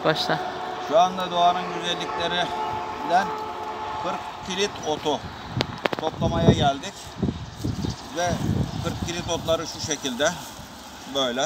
Başla. Şu anda doğanın güzelliklerinden 40 kilit otu toplamaya geldik. Ve 40 kilit otları şu şekilde. Böyle.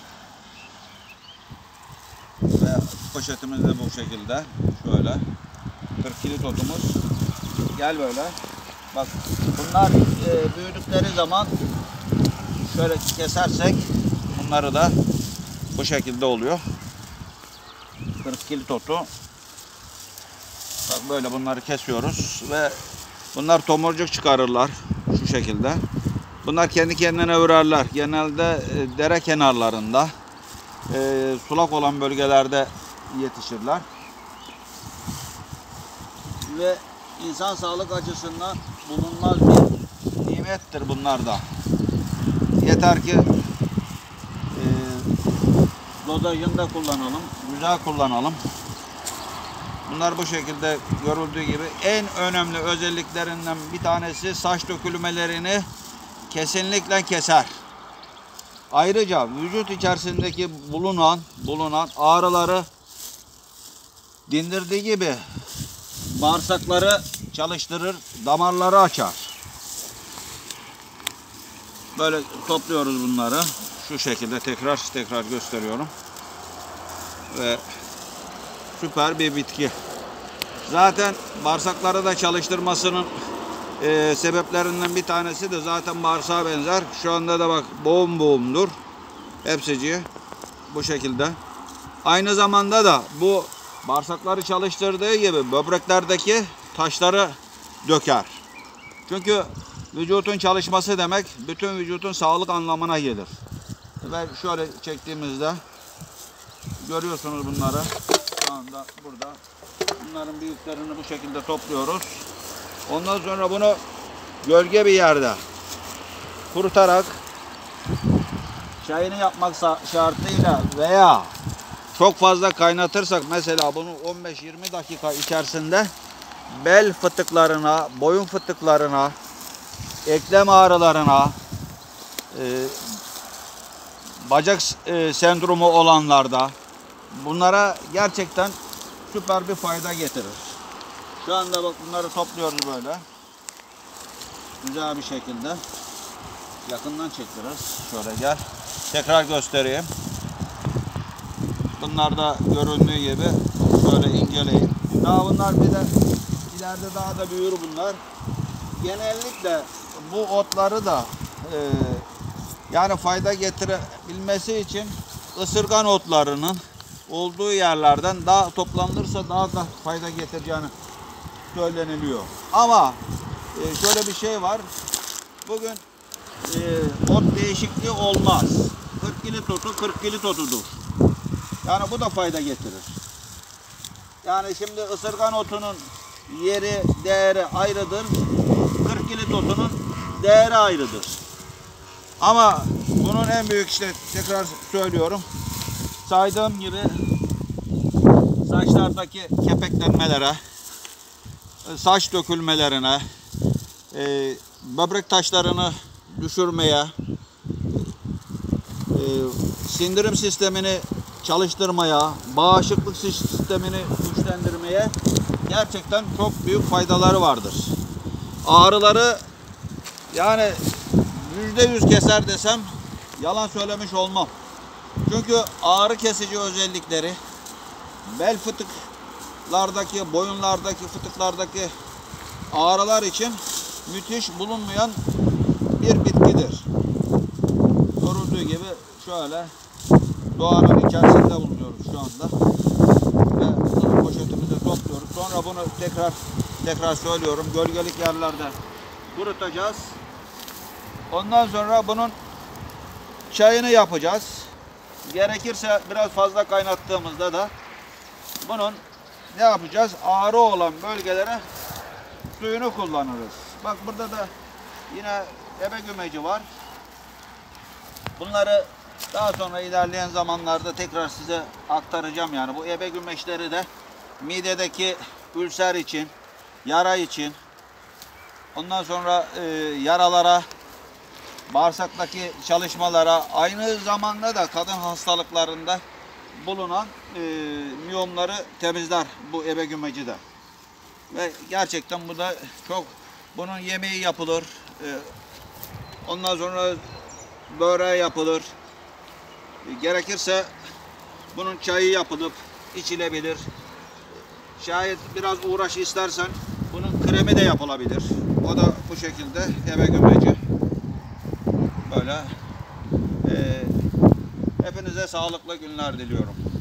Ve poşetimiz de bu şekilde. Şöyle. 40 kilit otumuz. Gel böyle. Bak bunlar büyüdükleri zaman şöyle kesersek bunları da bu şekilde oluyor. 40 kilit otu. Bak böyle bunları kesiyoruz ve bunlar tomurcuk çıkarırlar şu şekilde. Bunlar kendi kendine ürerler. Genelde dere kenarlarında, sulak olan bölgelerde yetişirler. Ve insan sağlık açısından bulunmaz bir nimettir bunlar da. Yeter ki dozajında kullanalım, güzel kullanalım. Bunlar bu şekilde görüldüğü gibi en önemli özelliklerinden bir tanesi saç dökülmelerini kesinlikle keser. Ayrıca vücut içerisindeki bulunan ağrıları dindirdiği gibi bağırsakları çalıştırır, damarları açar. Böyle topluyoruz bunları. Şu şekilde tekrar gösteriyorum. Ve süper bir bitki. Zaten bağırsakları da çalıştırmasının sebeplerinden bir tanesi de zaten bağırsağa benzer. Şu anda da bak boğumdur. Hepsici bu şekilde. Aynı zamanda da bu bağırsakları çalıştırdığı gibi böbreklerdeki taşları döker. Çünkü vücutun çalışması demek bütün vücutun sağlık anlamına gelir. Ve şöyle çektiğimizde görüyorsunuz bunları. Şu anda burada. Bunların büyüklerini bu şekilde topluyoruz. Ondan sonra bunu gölge bir yerde kurutarak çayını yapmak şartıyla veya çok fazla kaynatırsak mesela bunu 15-20 dakika içerisinde bel fıtıklarına, boyun fıtıklarına, eklem ağrılarına, bacak sendromu olanlarda bunlara gerçekten süper bir fayda getirir. Şu anda bak bunları topluyoruz böyle. Güzel bir şekilde. Yakından çek biraz. Şöyle gel. Tekrar göstereyim. Bunlar da göründüğü gibi şöyle inceleyin. Daha bunlar bir de ileride daha da büyür bunlar. Genellikle bu otları da yani fayda getirebilmesi için ısırgan otlarının olduğu yerlerden daha toplanırsa daha da fayda getireceğini söyleniliyor. Ama şöyle bir şey var. Bugün ot değişikliği olmaz. 40 kilit otu 40 kilit otudur. Yani bu da fayda getirir. Yani şimdi ısırgan otunun yeri, değeri ayrıdır. 40 kilit otunun değeri ayrıdır. Ama bunun en büyük işte tekrar söylüyorum. Saydığım gibi saçlardaki kepeklenmelere, saç dökülmelerine, böbrek taşlarını düşürmeye, sindirim sistemini çalıştırmaya, bağışıklık sistemini güçlendirmeye gerçekten çok büyük faydaları vardır. Ağrıları yani %100 keser desem yalan söylemiş olmam. Çünkü ağrı kesici özellikleri bel fıtıklardaki, boyunlardaki, fıtıklardaki ağrılar için müthiş bulunmayan bir bitkidir. Görüldüğü gibi şöyle doğanın içerisinde bulunuyoruz şu anda. Ve bunu poşetimize topluyoruz. Sonra bunu tekrar söylüyorum gölgelik yerlerde kurutacağız. Ondan sonra bunun çayını yapacağız. Gerekirse biraz fazla kaynattığımızda da bunun ne yapacağız? Ağrı olan bölgelere suyunu kullanırız. Bak burada da yine ebe gümeci var. Bunları daha sonra ilerleyen zamanlarda tekrar size aktaracağım. Yani bu ebe gümeçleri de midedeki ülser için, yara için, ondan sonra yaralara, bağırsaktaki çalışmalara, aynı zamanda da kadın hastalıklarında bulunan miyomları temizler bu ebe gümeci de. Ve gerçekten bu da çok, bunun yemeği yapılır. Ondan sonra böreği yapılır. Gerekirse bunun çayı yapılıp içilebilir. Şayet biraz uğraş istersen bunun kremi de yapılabilir. O da bu şekilde ebe gümeci. Böyle. Hepinize sağlıklı günler diliyorum.